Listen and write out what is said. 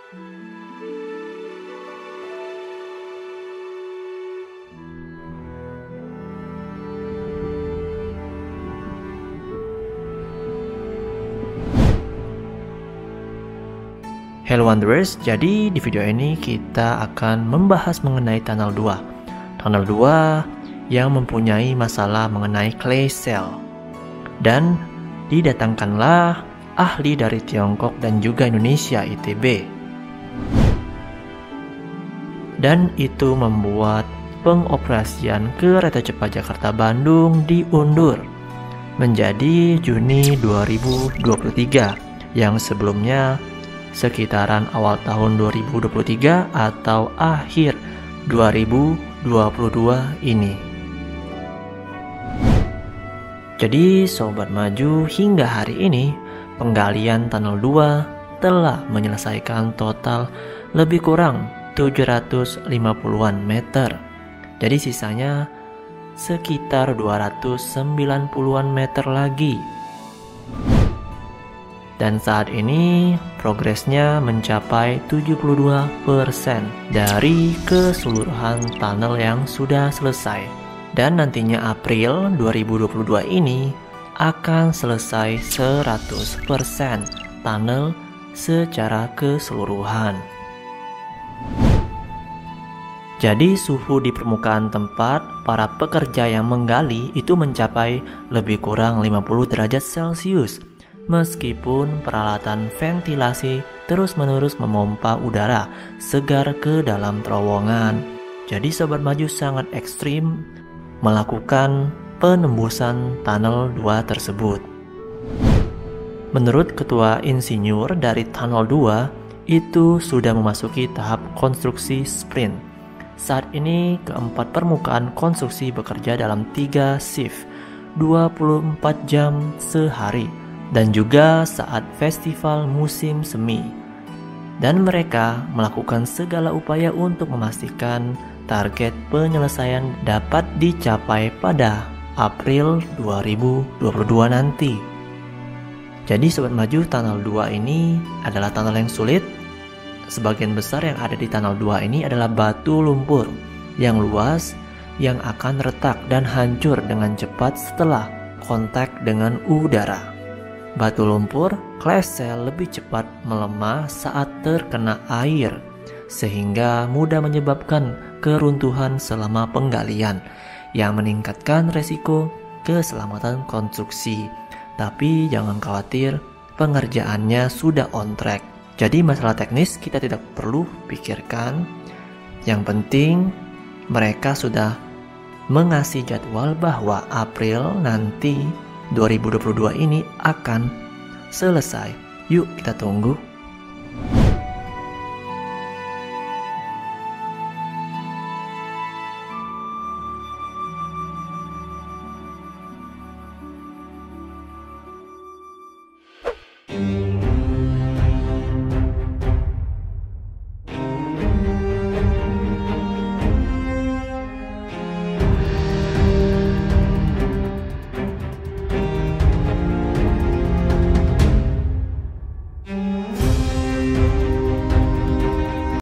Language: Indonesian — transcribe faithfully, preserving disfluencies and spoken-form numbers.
Hello Wanderers, jadi di video ini kita akan membahas mengenai Tunnel dua. Tunnel dua yang mempunyai masalah mengenai clay cell. Dan didatangkanlah ahli dari Tiongkok dan juga Indonesia I T B. Dan itu membuat pengoperasian kereta cepat Jakarta Bandung diundur menjadi Juni dua ribu dua puluh tiga yang sebelumnya sekitaran awal tahun dua ribu dua puluh tiga atau akhir dua ribu dua puluh dua ini. Jadi Sobat Maju, hingga hari ini penggalian Tunnel dua telah menyelesaikan total lebih kurang tujuh ratus lima puluhan meter. Jadi sisanya sekitar dua ratus sembilan puluhan meter lagi. Dan saat ini progresnya mencapai tujuh puluh dua persen dari keseluruhan tunnel yang sudah selesai. Dan nantinya April dua ribu dua puluh dua ini akan selesai seratus persen tunnel secara keseluruhan. Jadi suhu di permukaan tempat para pekerja yang menggali itu mencapai lebih kurang lima puluh derajat Celcius. Meskipun peralatan ventilasi terus-menerus memompa udara segar ke dalam terowongan. Jadi Sobat Maju sangat ekstrim melakukan penembusan Tunnel dua tersebut. Menurut Ketua Insinyur dari Tunnel dua, itu sudah memasuki tahap konstruksi sprint. Saat ini keempat permukaan konstruksi bekerja dalam tiga shift dua puluh empat jam sehari. Dan juga saat festival musim semi. Dan mereka melakukan segala upaya untuk memastikan target penyelesaian dapat dicapai pada April dua ribu dua puluh dua nanti. Jadi Sobat Maju, Tunnel dua ini adalah tunnel yang sulit. Sebagian besar yang ada di Tunnel dua ini adalah batu lumpur yang luas yang akan retak dan hancur dengan cepat setelah kontak dengan udara. Batu lumpur, clay cell lebih cepat melemah saat terkena air, sehingga mudah menyebabkan keruntuhan selama penggalian yang meningkatkan resiko keselamatan konstruksi. Tapi jangan khawatir, pengerjaannya sudah on track. Jadi masalah teknis kita tidak perlu pikirkan. Yang penting mereka sudah mengasih jadwal bahwa April nanti dua ribu dua puluh dua ini akan selesai. Yuk kita tunggu.